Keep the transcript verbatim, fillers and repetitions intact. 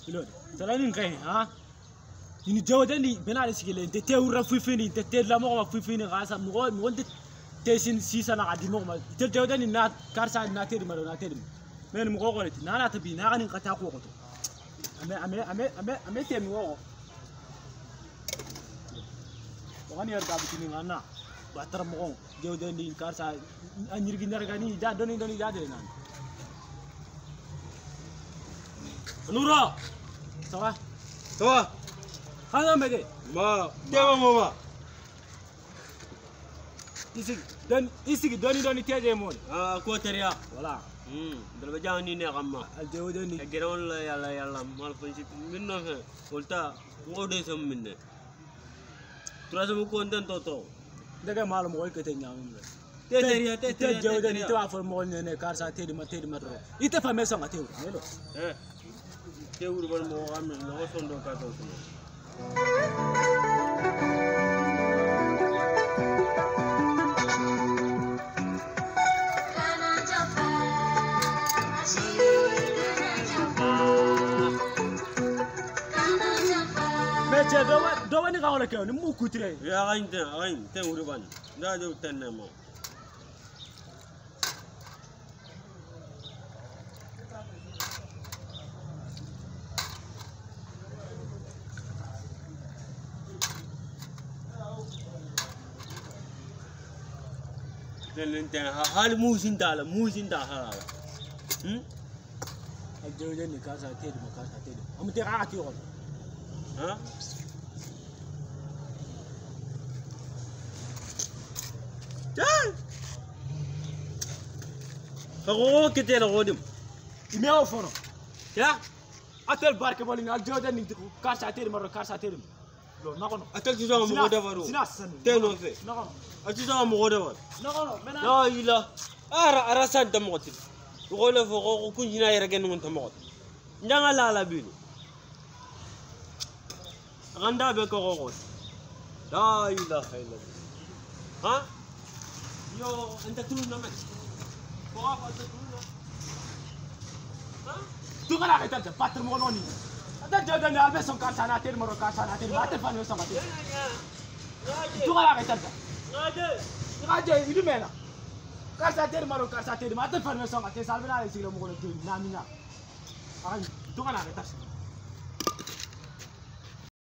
Ilo, talanin kai ha? Ini jauh dan di benar sikile. Tete urang fifini, tete lamo ma fifini kasa mo mo te sin sisa na adi mo ma. Tete jauh dan na karsa na tedi ma na tedi. Men mo ko ko na na tabi na kanin kata ko ko to. Ame ame ame ame ame te mi wo. Wani yar gabi tini ngana. Batar mo jauh dan di karsa anjir ginar gani da doni doni da de nan. Nura. Sawa. Sawa. Hana mede. Ma, tema mama. Isig dan isig doni doni teje mo. Ah, ko teriya. Wala. Hmm, dal ba jani ne kamma. Al jauh doni. Ageron la yalla yalla mal fanci minno fe. Volta ngode sam minne. Turasa mu ko ndan toto. Daga malum ko ke tenya mo. Te teriya te teriya. Te jauh doni to afol mo ne ne karsa tedi ma tedi ma do. Ite fa meso ngate. Melo. Eh. Te urban mo amen no sondo ka to. Meche do do wani ka wala ke ni mu kutire. Ya gain te gain te urban. Da do tenne mo. Lenten hal musin dala musin da hala hm Al jauh doni karsa tedi ma karsa tedi. Am te ka ati ko. ha tan fago kete la godim Imeo fono. ya Atel barke boli al jauh doni karsa tedi ma karsa tedi. Lo nakono. atal tu sama mo dafaru Sinas. te no fe Nakono. atu sama mo dafaru Nakono. Mena. la ila ara ara san tam ngotin ko le fo ko kunjina yere gen ngun tam ngot njanga la la bilu ganda be ko ko la ilaha illallah ha yo anta tulu na man ko apa anta tulu ha Tu kana ka tanta patr mo noni. Atel jauh doni al beso karsa na tedi ma karsa na tedi. Atel fa meso ngate. Tu kana ka tanta. ngade Ngaje idu mena. Karsa tedi ma karsa tedi ma atel fa meso ngate salbina le siglo mo ko na minya. Ay, tu kana ka tanta.